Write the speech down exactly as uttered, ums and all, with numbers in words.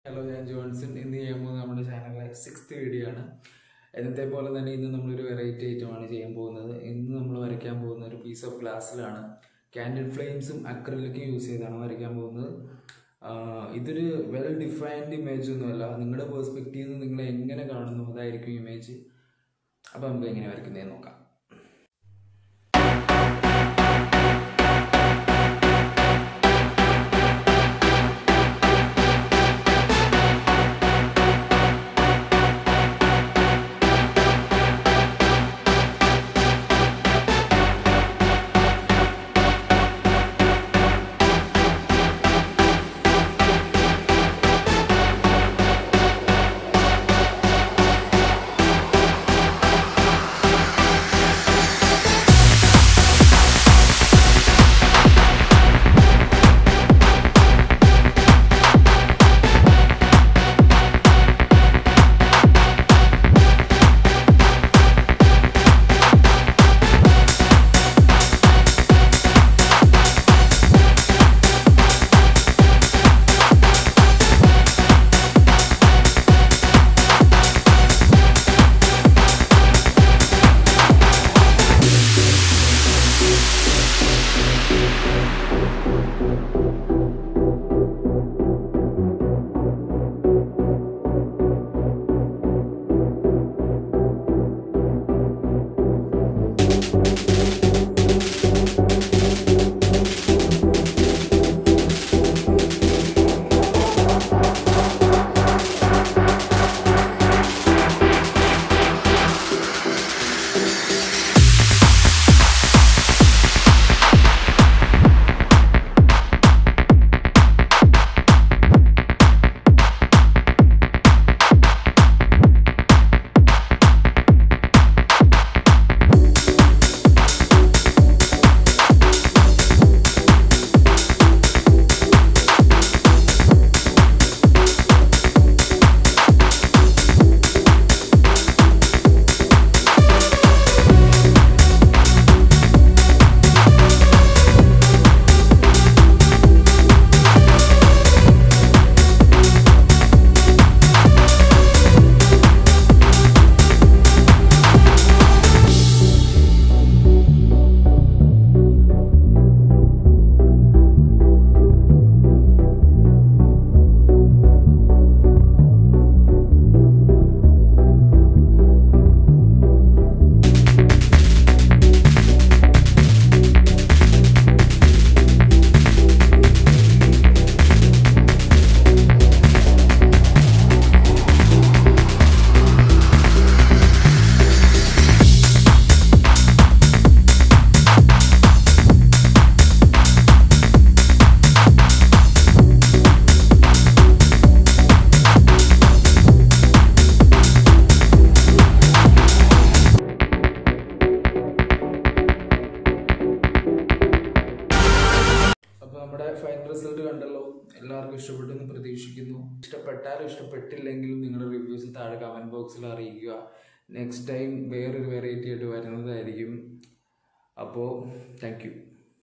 Hello, I am Johnson. In the channel, our sixth video. In this video, we will do a variety item. We will use a piece of glass. Candle flames and acrylic use. This is a well-defined image. Your perspective is the image. Now, we will do it. Final result കണ്ടല്ലോ എല്ലാവർക്കും ഇഷ്ടപ്പെട്ടെന്ന് പ്രതീക്ഷിക്കുന്നു ഇഷ്ടപ്പെട്ടാലും ഇഷ്ടപ്പെട്ടില്ലെങ്കിലും നിങ്ങളുടെ reviews താഴെ comment ബോക്സിൽ അറിയിക്കുക next time വേറൊരു variety ആയിട്ട് വരുന്നതായിരിക്കും അപ്പോൾ താങ്ക് യു